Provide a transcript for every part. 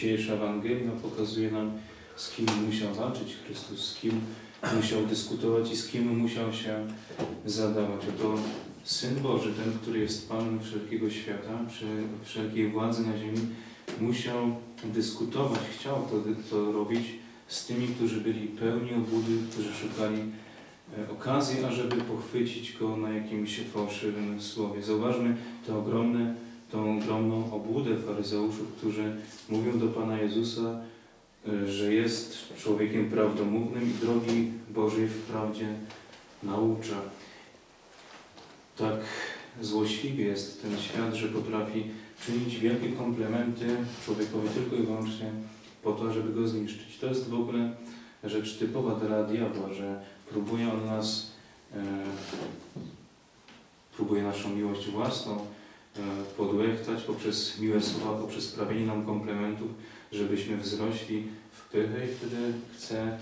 dzisiejsza Ewangelia pokazuje nam, z kim musiał walczyć Chrystus, z kim musiał dyskutować i z kim musiał się zadawać. Oto Syn Boży, ten, który jest Panem wszelkiego świata, wszelkiej władzy na ziemi, musiał dyskutować, chciał to robić z tymi, którzy byli pełni obłudy, którzy szukali okazji, ażeby pochwycić Go na jakimś fałszywym słowie. Zauważmy tą ogromną obłudę faryzeuszów, którzy mówią do Pana Jezusa, że jest człowiekiem prawdomównym i drogi Bożej w prawdzie naucza. Tak złośliwy jest ten świat, że potrafi czynić wielkie komplementy człowiekowi tylko i wyłącznie po to, żeby go zniszczyć. To jest w ogóle rzecz typowa dla diabła, że próbuje on nas, próbuje naszą miłość własną podłechtać poprzez miłe słowa, poprzez sprawienie nam komplementów, żebyśmy wzrośli w pychę i wtedy chce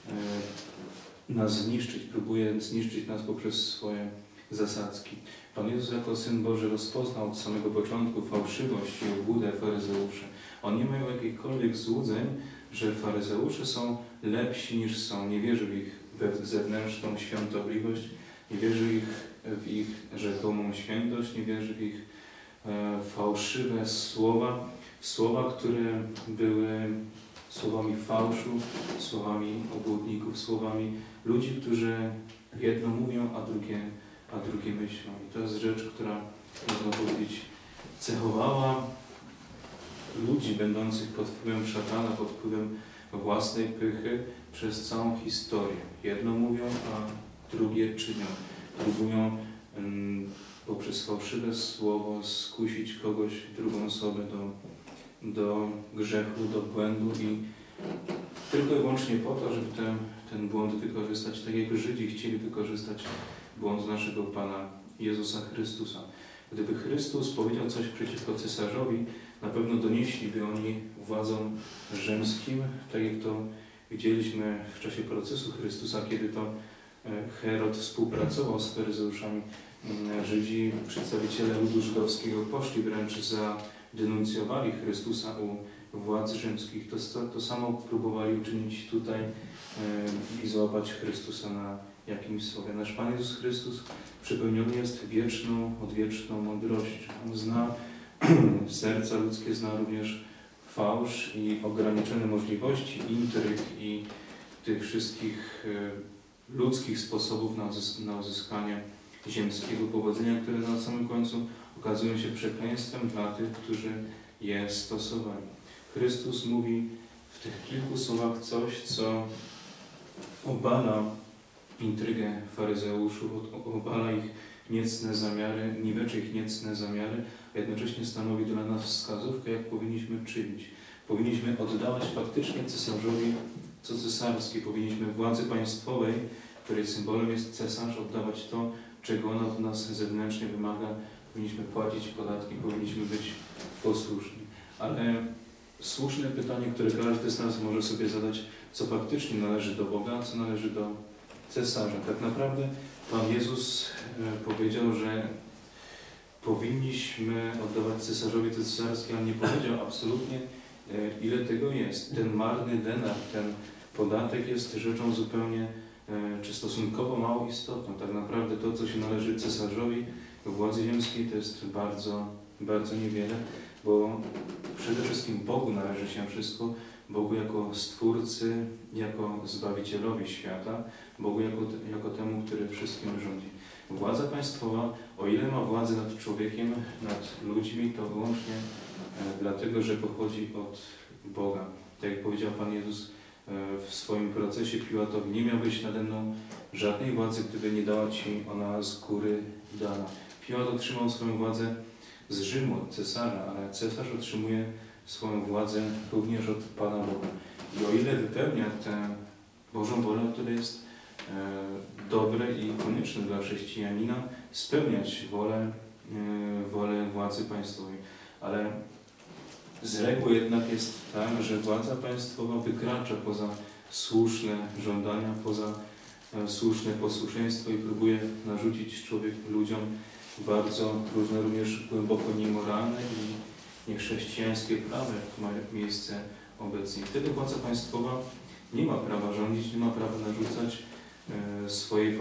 nas zniszczyć, próbuje zniszczyć nas poprzez swoje zasadzki. Pan Jezus jako Syn Boży rozpoznał od samego początku fałszywość i obłudę faryzeuszy. On nie miał jakichkolwiek złudzeń, że faryzeusze są lepsi niż są. Nie wierzy w ich zewnętrzną świątobliwość, nie wierzy w ich rzekomą świętość, nie wierzy w ich fałszywe słowa, które były słowami fałszu, słowami obłudników, słowami ludzi, którzy jedno mówią, a drugie myślą. I to jest rzecz, która, można powiedzieć, cechowała ludzi będących pod wpływem szatana, pod wpływem własnej pychy przez całą historię. Jedno mówią, a drugie czynią. Próbują poprzez fałszywe słowo skusić kogoś, drugą osobę do grzechu, do błędu i tylko i wyłącznie po to, żeby ten błąd wykorzystać, tak jak Żydzi chcieli wykorzystać błąd naszego Pana Jezusa Chrystusa. Gdyby Chrystus powiedział coś przeciwko cesarzowi, na pewno donieśliby oni władzom rzymskim, tak jak to widzieliśmy w czasie procesu Chrystusa, kiedy to Herod współpracował z faryzeuszami. Żydzi, przedstawiciele ludu żydowskiego poszli wręcz zadenuncjowali Chrystusa u władz rzymskich. To samo próbowali uczynić tutaj i złapać Chrystusa na jakimś słowie. Nasz Pan Jezus Chrystus przepełniony jest odwieczną mądrością. On zna serca ludzkie, zna również fałsz i ograniczone możliwości, intryg i tych wszystkich ludzkich sposobów na uzyskanie ziemskiego powodzenia, które na samym końcu okazują się przekleństwem dla tych, którzy je stosowali. Chrystus mówi w tych kilku słowach coś, co obala intrygę faryzeuszów, obala ich niecne zamiary, niweczy ich niecne zamiary, a jednocześnie stanowi dla nas wskazówkę, jak powinniśmy czynić. Powinniśmy oddawać faktycznie cesarzowi co cesarskie. Powinniśmy władzy państwowej, której symbolem jest cesarz, oddawać to, czego ona od nas zewnętrznie wymaga. Powinniśmy płacić podatki, powinniśmy być posłuszni. Ale słuszne pytanie, które każdy z nas może sobie zadać, co faktycznie należy do Boga, a co należy do cesarza. Tak naprawdę Pan Jezus powiedział, że powinniśmy oddawać cesarzowi to cesarskie, ale nie powiedział absolutnie, ile tego jest. Ten marny denar, ten podatek jest rzeczą zupełnie czy stosunkowo mało istotną. Tak naprawdę to, co się należy cesarzowi, władzy ziemskiej, to jest bardzo, bardzo niewiele, bo przede wszystkim Bogu należy się wszystko, Bogu jako Stwórcy, jako Zbawicielowi świata, Bogu jako temu, który wszystkim rządzi. Władza państwowa, o ile ma władzę nad człowiekiem, nad ludźmi, to wyłącznie dlatego, że pochodzi od Boga. Tak jak powiedział Pan Jezus w swoim procesie Piłatowi, nie miałbyś nade mną żadnej władzy, gdyby nie dała Ci ona z góry dana. Piłat otrzymał swoją władzę z Rzymu, od cesarza, ale cesarz otrzymuje swoją władzę również od Pana Boga. I o ile wypełnia tę Bożą wolę, to jest dobre i konieczne dla chrześcijanina spełniać wolę władzy państwowej. Ale z reguły jednak jest tak, że władza państwowa wykracza poza słuszne żądania, poza słuszne posłuszeństwo i próbuje narzucić ludziom bardzo różne, również głęboko niemoralne i niechrześcijańskie prawo, jak ma miejsce obecnie. Wtedy władza państwowa nie ma prawa rządzić, nie ma prawa narzucać swoich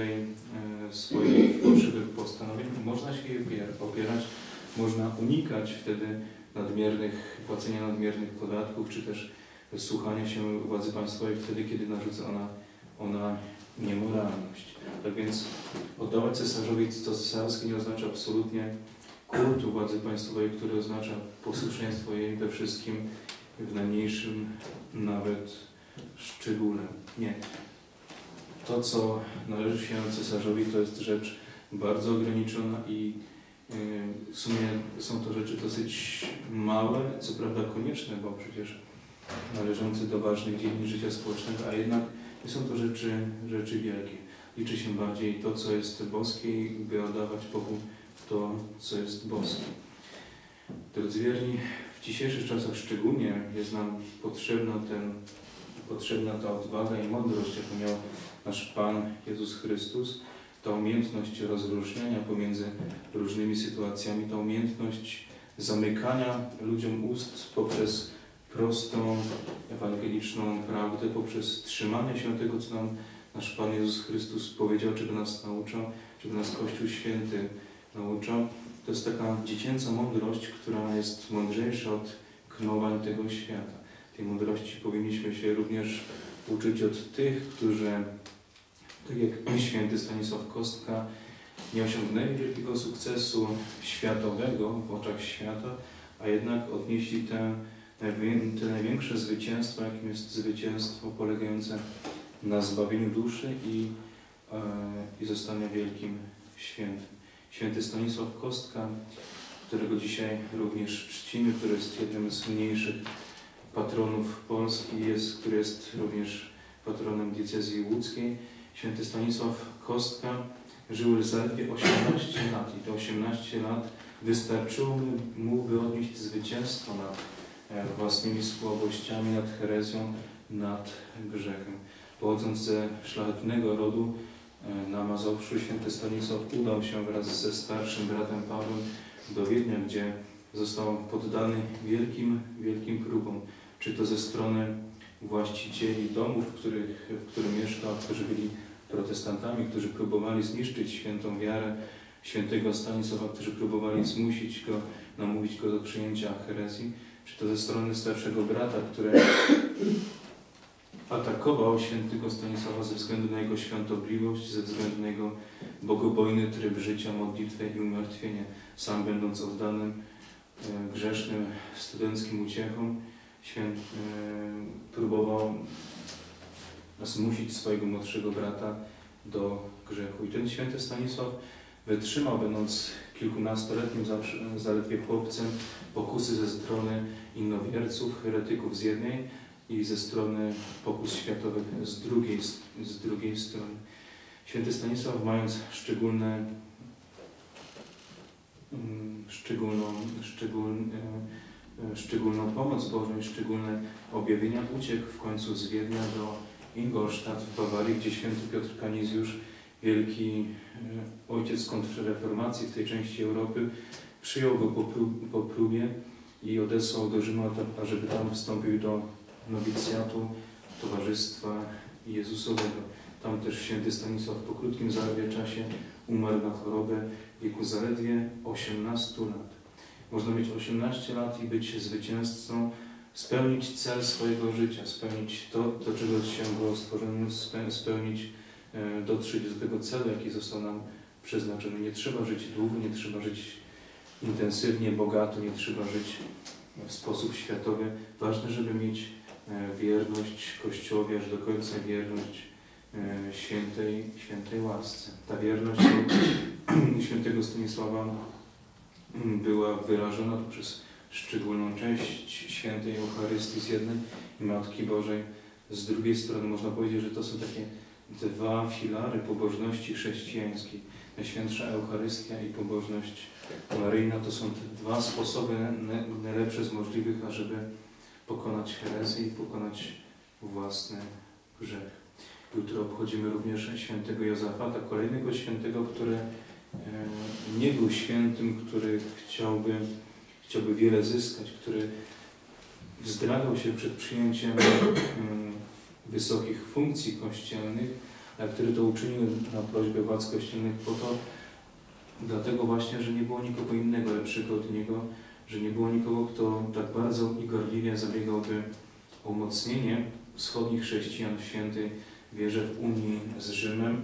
fałszywych postanowień. Można się je opierać, można unikać wtedy płacenia nadmiernych podatków, czy też słuchania się władzy państwowej wtedy, kiedy narzuca ona niemoralność. Tak więc oddawać cesarzowi co cesarskie nie oznacza absolutnie kultu władzy państwowej, który oznacza posłuszeństwo jej we wszystkim, w najmniejszym nawet szczególe. Nie. To, co należy się cesarzowi, to jest rzecz bardzo ograniczona i w sumie są to rzeczy dosyć małe, co prawda konieczne, bo przecież należące do ważnych dziedzin życia społecznego, a jednak nie są to rzeczy wielkie. Liczy się bardziej to, co jest boskie, by oddawać pokój w to, co jest boskie. Drodzy wierni, w dzisiejszych czasach szczególnie jest nam potrzebna ta odwaga i mądrość, jaką miał nasz Pan Jezus Chrystus, ta umiejętność rozróżniania pomiędzy różnymi sytuacjami, ta umiejętność zamykania ludziom ust poprzez prostą, ewangeliczną prawdę, poprzez trzymanie się tego, co nam nasz Pan Jezus Chrystus powiedział, czego nas nauczał, czego nas Kościół Święty nauczał. To jest taka dziecięca mądrość, która jest mądrzejsza od knowań tego świata. Tej mądrości powinniśmy się również uczyć od tych, którzy, tak jak święty Stanisław Kostka, nie osiągnęli wielkiego sukcesu światowego w oczach świata, a jednak odnieśli te największe zwycięstwo, jakim jest zwycięstwo polegające na zbawieniu duszy i zostania wielkim świętym. Święty Stanisław Kostka, którego dzisiaj również czcimy, który jest jednym z mniejszych patronów Polski, który jest również patronem diecezji łódzkiej. Święty Stanisław Kostka żył zaledwie 18 lat i te 18 lat wystarczyło mu, by odnieść zwycięstwo nad własnymi słabościami, nad herezją, nad grzechem. Pochodząc ze szlachetnego rodu na Mazowszu, święty Stanisław udał się wraz ze starszym bratem Pawłem do Wiednia, gdzie został poddany wielkim próbom, czy to ze strony właścicieli domów, w którym mieszkał, którzy byli protestantami, którzy próbowali zniszczyć świętą wiarę świętego Stanisława, którzy próbowali namówić go do przyjęcia herezji, czy to ze strony starszego brata, który atakował świętego Stanisława ze względu na jego świątobliwość, ze względu na jego bogobojny tryb życia, modlitwę i umartwienie. Sam będąc oddanym grzesznym studenckim uciechom, próbował zmusić swojego młodszego brata do grzechu. I ten święty Stanisław wytrzymał, będąc kilkunastoletnim zaledwie chłopcem, pokusy ze strony innowierców, heretyków z jednej i ze strony pokus światowych z drugiej strony. Święty Stanisław, mając szczególną pomoc Bożą i szczególne objawienia, uciekł w końcu z Wiednia do Ingolstadt w Bawarii, gdzie święty Piotr Canisiusz, wielki ojciec kontrreformacji w tej części Europy, przyjął go po próbie i odesłał do Rzymu, ażeby tam wstąpił do nowicjatu Towarzystwa Jezusowego. Tam też święty Stanisław po krótkim zaledwie czasie umarł na chorobę w wieku zaledwie 18 lat. Można mieć 18 lat i być zwycięzcą, spełnić cel swojego życia, spełnić to, do czego się było stworzone, dotrzeć do tego celu, jaki został nam przeznaczony. Nie trzeba żyć długo, nie trzeba żyć intensywnie, bogato, nie trzeba żyć w sposób światowy. Ważne, żeby mieć wierność Kościołowi aż do końca, wierność świętej łasce. Ta wierność świętego Stanisława była wyrażona poprzez szczególną część świętej Eucharystii z jednej i Matki Bożej z drugiej strony. Można powiedzieć, że to są takie dwa filary pobożności chrześcijańskiej. Najświętsza Eucharystia i pobożność maryjna to są te dwa sposoby najlepsze z możliwych, ażeby pokonać herezję i pokonać własny grzech. Jutro obchodzimy również świętego Jozafata, kolejnego świętego, który nie był świętym, który chciałby wiele zyskać, który wzdragał się przed przyjęciem wysokich funkcji kościelnych, a który to uczynił na prośbę władz kościelnych po to, dlatego właśnie, że nie było nikogo innego lepszego od niego, że nie było nikogo, kto tak bardzo i gorliwie zabiegałby o umocnienie wschodnich chrześcijan w świętej wierze w Unii z Rzymem,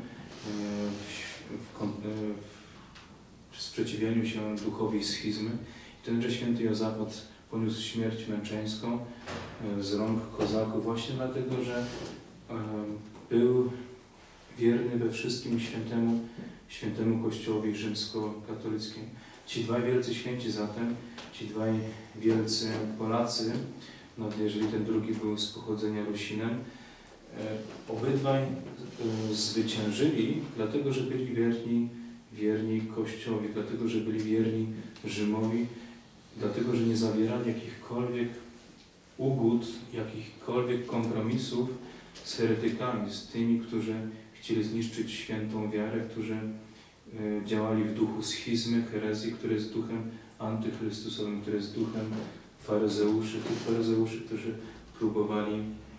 w sprzeciwianiu się duchowi schizmy. I tenże święty Jozafat poniósł śmierć męczeńską z rąk kozaków właśnie dlatego, że był wierny we wszystkim świętemu Kościołowi rzymskokatolickiemu. Ci dwaj wielcy święci zatem, ci dwaj wielcy Polacy, nawet jeżeli ten drugi był z pochodzenia Rusinem, obydwaj zwyciężyli, dlatego że byli wierni Kościołowi, dlatego że byli wierni Rzymowi, dlatego że nie zawierali jakichkolwiek ugód, jakichkolwiek kompromisów z heretykami, z tymi, którzy chcieli zniszczyć świętą wiarę, którzy działali w duchu schizmy, herezji, który jest duchem antychrystusowym, który jest duchem faryzeuszy, tych faryzeuszy, którzy próbowali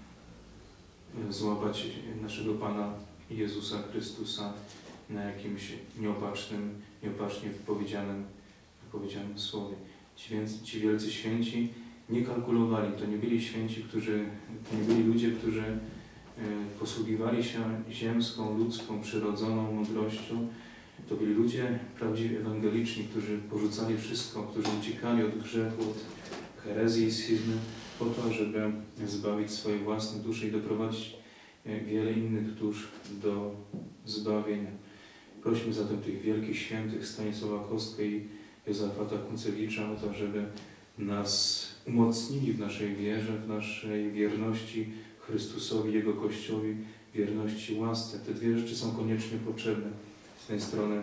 złapać naszego Pana Jezusa Chrystusa na jakimś nieopatrznie wypowiedzianym słowie. Ci wielcy święci nie kalkulowali, to nie byli święci, to nie byli ludzie, którzy posługiwali się ziemską, ludzką, przyrodzoną mądrością. To byli ludzie prawdziwie ewangeliczni, którzy porzucali wszystko, którzy uciekali od grzechu, od herezji i schizmy po to, żeby zbawić swoje własne dusze i doprowadzić wiele innych dusz do zbawienia. Prośmy zatem tych wielkich świętych Stanisława Kostkę i Józefata Kuncewicza o to, żeby nas umocnili w naszej wierze, w naszej wierności Chrystusowi, Jego Kościołowi, wierności łasce. Te dwie rzeczy są koniecznie potrzebne. Z jednej strony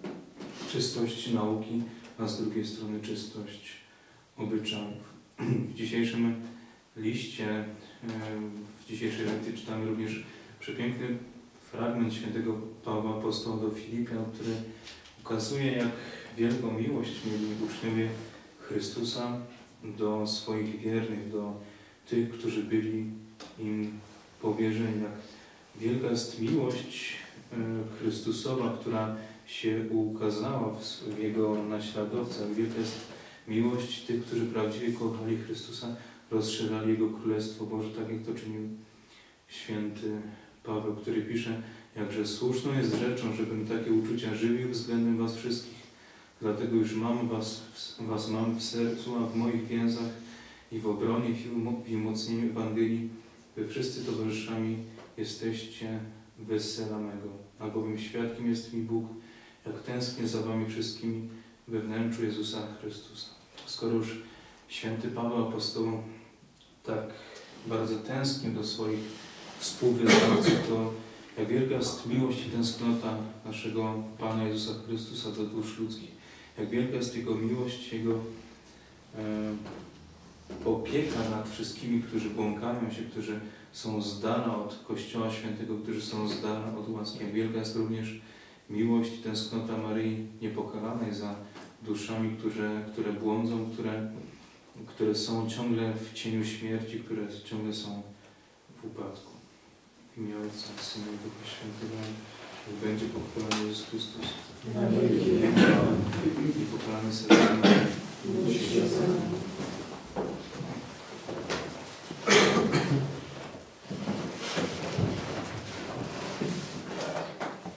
czystość nauki, a z drugiej strony czystość obyczajów. W dzisiejszym liście, w dzisiejszej lekcji czytamy również przepiękny fragment świętego Pawła Apostoła do Filipian, który ukazuje, jak wielką miłość mieli uczniowie Chrystusa do swoich wiernych, do tych, którzy byli im powierzeni. Jak wielka jest miłość Chrystusowa, która się ukazała w Jego naśladowcach. Wielka jest miłość tych, którzy prawdziwie kochali Chrystusa, rozszerzali Jego Królestwo Boże, tak jak to czynił święty Paweł, który pisze: jakże słuszną jest rzeczą, żebym takie uczucia żywił względem was wszystkich. Dlatego już was mam w sercu, a w moich więzach i w obronie, i umocnieniu Ewangelii, wy wszyscy towarzyszami jesteście wesela mego. Albowiem świadkiem jest mi Bóg, jak tęsknię za wami wszystkimi we wnętrzu Jezusa Chrystusa. Skoro już święty Paweł Apostoł tak bardzo tęsknił do swoich współwyznawców, to jak wielka jest miłość i tęsknota naszego Pana Jezusa Chrystusa do dusz ludzkich. Jak wielka jest Jego miłość, Jego opieka nad wszystkimi, którzy błąkają się, którzy są z dala od Kościoła Świętego, którzy są z dala od łaski. Jak wielka jest również miłość i tęsknota Maryi Niepokalanej za duszami, które błądzą, które są ciągle w cieniu śmierci, które ciągle są w upadku. W imię Ojca, Syna i Ducha Świętego, niech będzie pochwalony Jezus Chrystus. I pochwalony serce